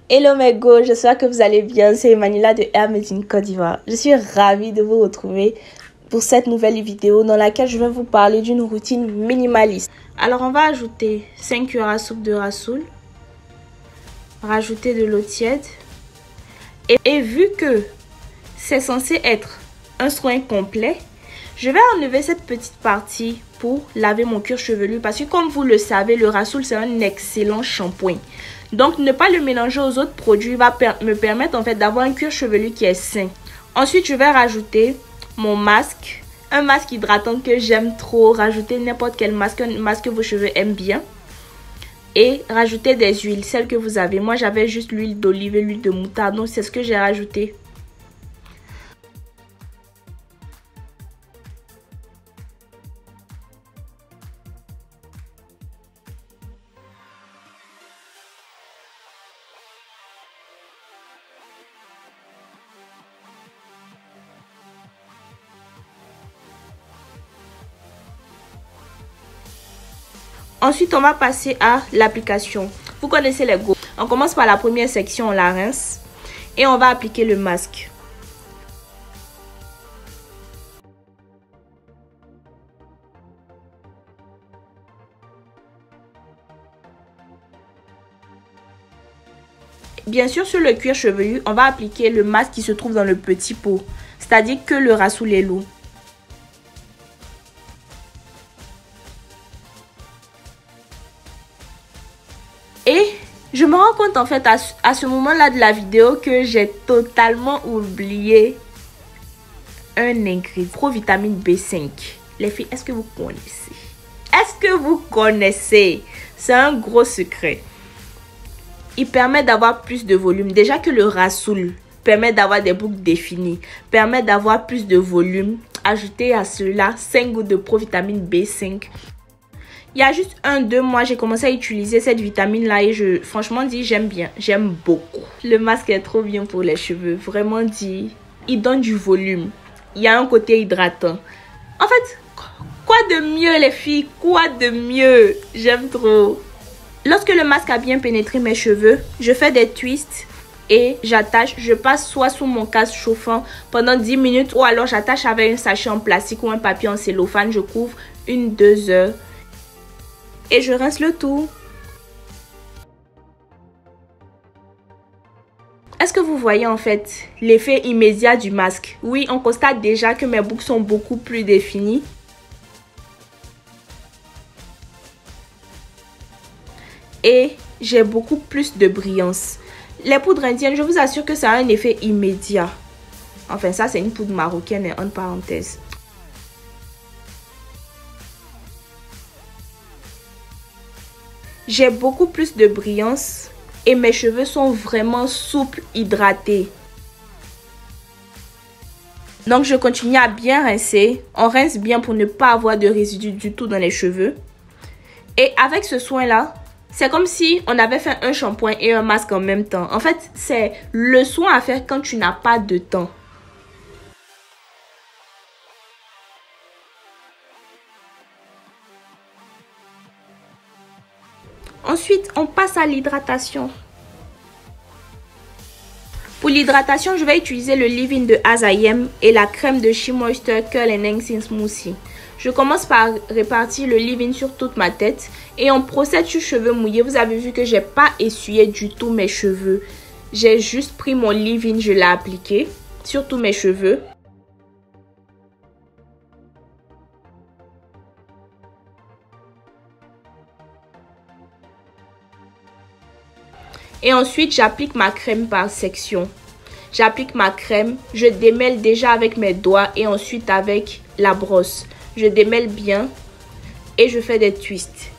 Hello mes go, j'espère que vous allez bien, c'est Emmanuela de Air Made in Côte d'Ivoire. Je suis ravie de vous retrouver pour cette nouvelle vidéo dans laquelle je vais vous parler d'une routine minimaliste. Alors on va ajouter 5 cuillères à soupe de rassoul, rajouter de l'eau tiède et vu que c'est censé être un soin complet, je vais enlever cette petite partie pour laver mon cuir chevelu parce que comme vous le savez, le rassoul c'est un excellent shampoing. Donc ne pas le mélanger aux autres produits va me permettre en fait d'avoir un cuir chevelu qui est sain. Ensuite je vais rajouter mon masque, un masque hydratant que j'aime trop. Rajouter n'importe quel masque, un masque que vos cheveux aiment bien. Et rajouter des huiles, celles que vous avez. Moi j'avais juste l'huile d'olive et l'huile de moutarde, donc c'est ce que j'ai rajouté. Ensuite, on va passer à l'application. Vous connaissez les go. On commence par la première section, on la rince. Et on va appliquer le masque. Bien sûr, sur le cuir chevelu, on va appliquer le masque qui se trouve dans le petit pot. C'est-à-dire que le rassoul est lourd. Et je me rends compte en fait à ce moment-là de la vidéo que j'ai totalement oublié un ingrédient, provitamine B5. Les filles, est-ce que vous connaissez? Est-ce que vous connaissez? C'est un gros secret. Il permet d'avoir plus de volume. Déjà que le rassoul permet d'avoir des boucles définies, permet d'avoir plus de volume. Ajoutez à cela 5 gouttes de provitamine B5. Il y a juste 1-2 mois, j'ai commencé à utiliser cette vitamine-là et franchement dit, j'aime bien, j'aime beaucoup. Le masque est trop bien pour les cheveux, vraiment dit, il donne du volume. Il y a un côté hydratant. En fait, quoi de mieux les filles, quoi de mieux? J'aime trop. Lorsque le masque a bien pénétré mes cheveux, je fais des twists et j'attache. Je passe soit sous mon casque chauffant pendant 10 minutes ou alors j'attache avec un sachet en plastique ou un papier en cellophane. Je couvre 1-2 heures. Et je rince le tout. Est-ce que vous voyez en fait l'effet immédiat du masque? Oui, on constate déjà que mes boucles sont beaucoup plus définies. Et j'ai beaucoup plus de brillance. Les poudres indiennes, je vous assure que ça a un effet immédiat. Enfin, ça c'est une poudre marocaine, entre parenthèses. J'ai beaucoup plus de brillance et mes cheveux sont vraiment souples, hydratés. Donc je continue à bien rincer. On rince bien pour ne pas avoir de résidus du tout dans les cheveux. Et avec ce soin-là, c'est comme si on avait fait un shampoing et un masque en même temps. En fait, c'est le soin à faire quand tu n'as pas de temps. Ensuite, on passe à l'hydratation. Pour l'hydratation, je vais utiliser le leave-in de Azayem et la crème de She Moisture Curl and Enhancing Smoothie. Je commence par répartir le leave-in sur toute ma tête et on procède sur cheveux mouillés. Vous avez vu que j'ai pas essuyé du tout mes cheveux. J'ai juste pris mon leave-in, je l'ai appliqué sur tous mes cheveux. Et ensuite, j'applique ma crème par section. J'applique ma crème, je démêle déjà avec mes doigts et ensuite avec la brosse. Je démêle bien et je fais des twists.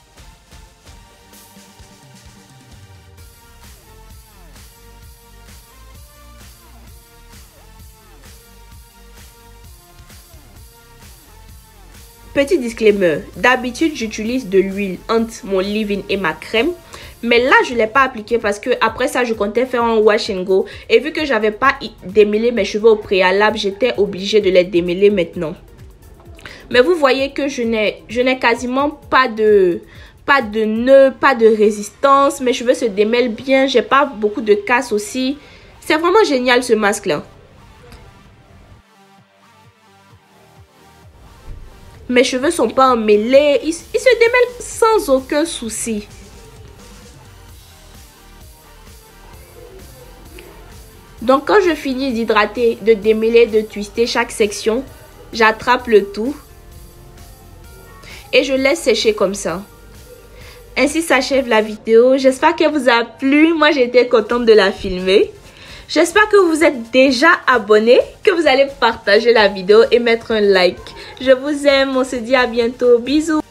Petit disclaimer, d'habitude j'utilise de l'huile entre mon leave-in et ma crème. Mais là, je ne l'ai pas appliqué parce que après ça, je comptais faire un wash and go. Et vu que j'avais pas démêlé mes cheveux au préalable, j'étais obligée de les démêler maintenant. Mais vous voyez que je n'ai quasiment pas de Pas de nœuds, pas de résistance. Mes cheveux se démêlent bien. J'ai pas beaucoup de casse aussi. C'est vraiment génial ce masque-là. Mes cheveux sont pas emmêlés. Ils se démêlent sans aucun souci. Donc quand je finis d'hydrater, de démêler, de twister chaque section, j'attrape le tout. Et je laisse sécher comme ça. Ainsi s'achève la vidéo. J'espère qu'elle vous a plu. Moi, j'ai été contente de la filmer. J'espère que vous êtes déjà abonnés, que vous allez partager la vidéo et mettre un like. Je vous aime. On se dit à bientôt. Bisous.